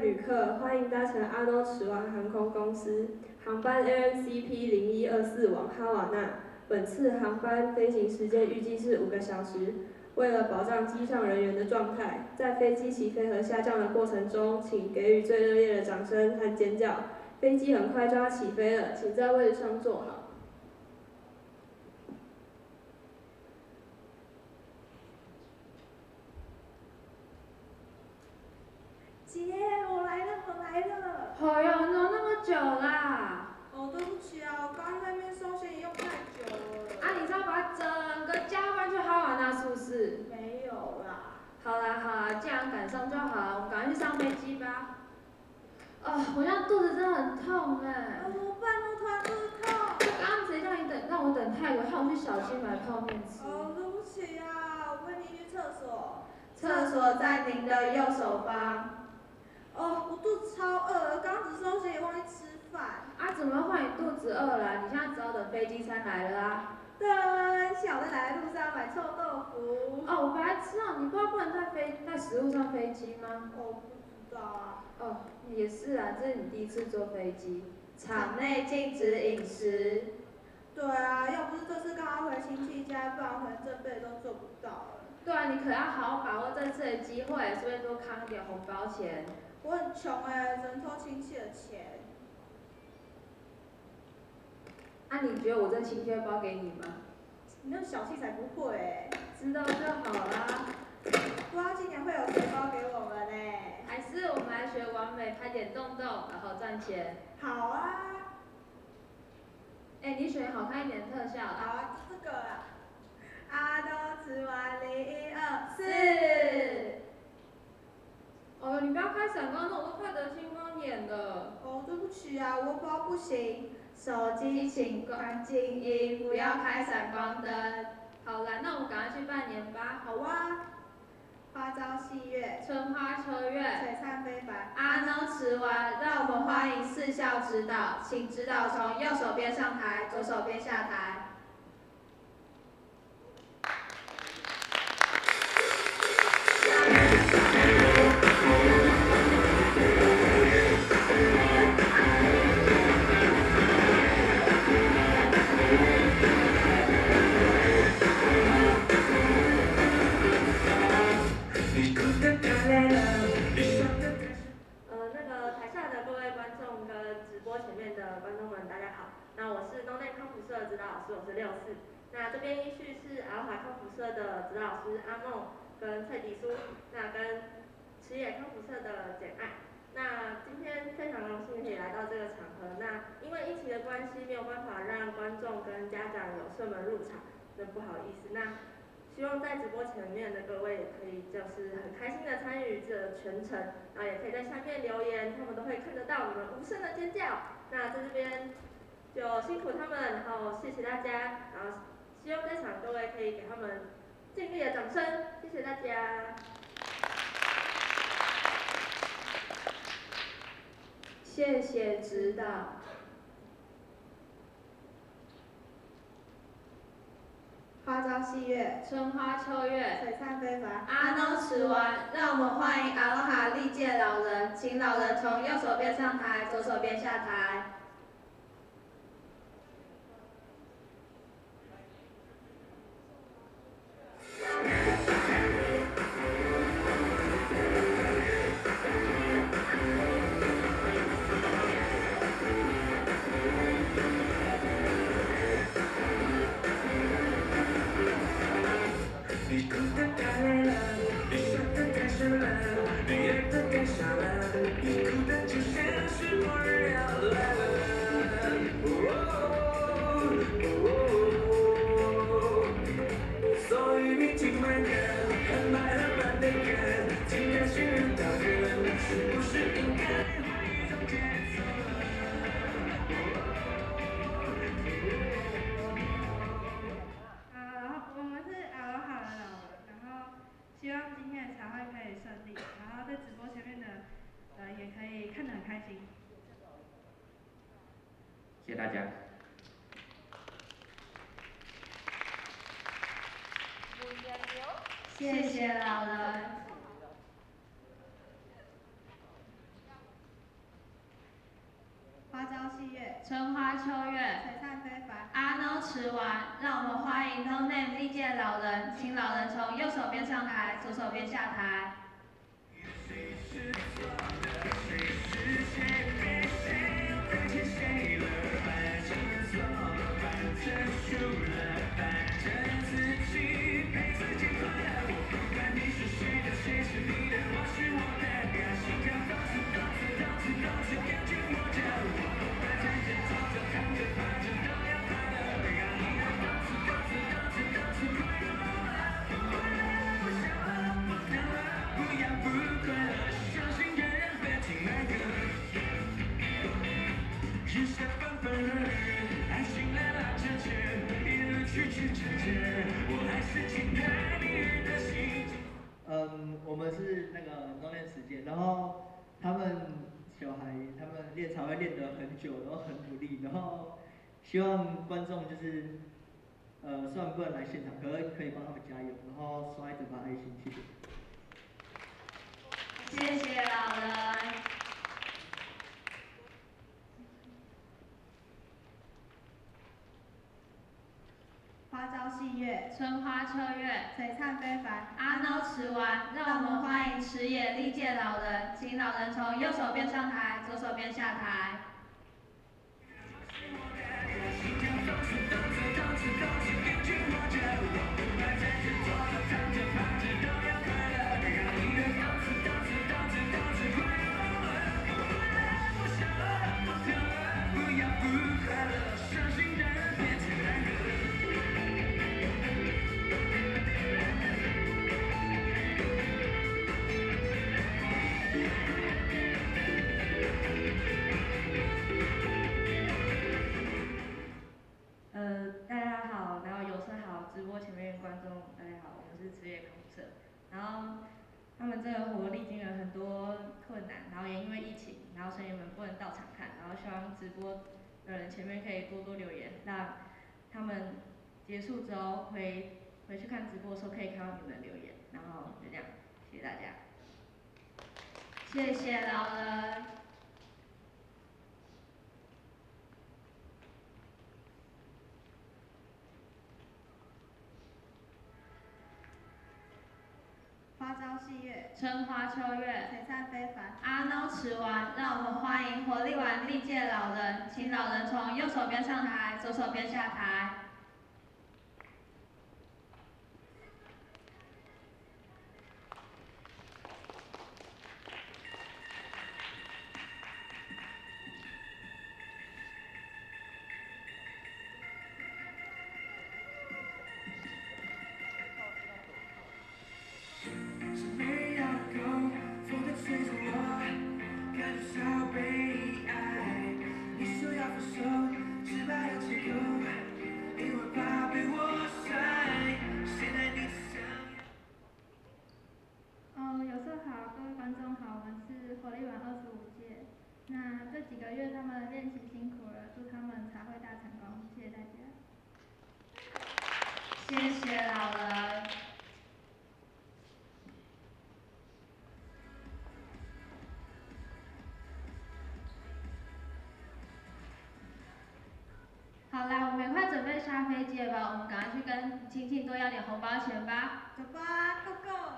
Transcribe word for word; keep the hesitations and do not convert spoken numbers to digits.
旅客，欢迎搭乘阿诺齿湾航空公司航班 A N C P 零一二四往哈瓦那。本次航班飞行时间预计是五个小时。为了保障机上人员的状态，在飞机起飞和下降的过程中，请给予最热烈的掌声和尖叫。飞机很快就要起飞了，请在位置上坐好。 姐，我来了，我来了。 哎呦，怎么那么久啦？ 哦，对不起啊，我刚在那边收行李用太久了。 啊，你是要把整个家搬去哈瓦那是不是？ 没有啦。 好啦好啦，既然赶上就好了，我们赶快去上飞机吧。哦，我现在肚子真的很痛哎。 怎么办？我突然肚子痛。 刚刚谁叫你等，让我等太久，害我去小区买泡面吃。 哦，对不起啊，我陪你去厕所。 厕所在您的右手方。 哦，我肚子超饿，刚只收行李忘记吃饭。 啊，怎么会你肚子饿了？你现在只要等飞机餐来了啊。 对啊，下午在来的路上买臭豆腐。 哦，我白痴哦，你不知道不能带飞带食物上飞机吗？ 哦，不知道啊。 哦，也是啊，这是你第一次坐飞机，场内禁止饮食。 对啊，要不是这次刚好回亲戚家，不然我可能这辈子都做不到了。对啊，你可要好好把握这次的机会，顺便多扛一点红包钱。 我很穷哎、欸，只能偷亲戚的钱。 啊，你觉得我这亲戚会包给你吗？ 你那小气才不会哎、欸。 知道就好啦。 不知道今年会有谁包给我们呢、欸？ 还是我们来学完美，拍点动动，然后赚钱。 好啊。 哎、欸，你选好看一点的特效。 好啊，就这个啦。阿东吃完零一二四。 哦，你不要开闪光灯，我都快得青光眼了。 哦，对不起啊，我包不行。手机请关静音，不要开闪光灯。 好啦，那我们赶快去拜年吧。 好啊。花朝夕月， 春花秋月， 璀璨非凡。 阿孬吃完，让我们欢迎四校指导，请指导从右手边上台，左手边下台。 指导老师，我是六四。那这边依序是阿尔法康复社的指导老师阿梦跟蔡迪苏，那跟池野康复社的简爱。那今天非常荣幸可以来到这个场合。那因为疫情的关系，没有办法让观众跟家长有顺门入场，那不好意思。那希望在直播前面的各位也可以就是很开心的参与这全程，然后也可以在下面留言，他们都会看得到你们无声的尖叫。那在这边。 就辛苦他们，然后谢谢大家，然后希望在场各位可以给他们敬烈的掌声，谢谢大家。 谢谢指导。 花朝夕月， 春花秋月， 璀璨非凡。 阿孬吃完，让我们欢迎阿罗哈历届老人，请老人从右手边上台，左手边下台。 希望今天的茶会可以顺利，然后在直播前面的呃也可以看得很开心。 谢谢大家。 谢谢老人。 朝夕月， 春花秋月， 璀璨非凡。 阿 No 吃完，让我们欢迎 No Name 历届老人，请老人从右手边上台，左手边下台。 嗯，我们是那个 No Name 时间，然后他们小孩他们练才会练得很久，然后很努力，然后希望观众就是呃虽然不能来现场，可是可以帮他们加油，然后刷一整排爱心，谢谢。 谢谢老人。 花朝夕月， 春花秋月， 璀璨非凡。 阿 No 吃完，让我们欢迎池野历届老人，请老人从右手边上台，左手边下台。 呃，大家好，然后有声好，直播前面观众大家好，我们是职业康复社，然后他们这个活历经了很多困难，然后也因为疫情，然后所以你们不能到场看，然后希望直播的人前面可以多多留言，让他们结束之后回回去看直播的时候可以看到你们的留言，然后就这样，谢谢大家。 谢谢老人。 花朝夕月， 春花秋月， 璀璨非凡。 阿 No 吃完，让我们欢迎活力丸历届老人，请老人从右手边上台，左手边下台。 哦，有色好，各位观众好，我们是活力丸二十五届。那这几个月他们练习辛苦了，祝他们茶会大成功，谢谢大家。 谢谢老人。好啦，我们快准备下飞机了吧？我们赶快去跟亲戚多要点红包钱吧。 走吧 ，Go Go！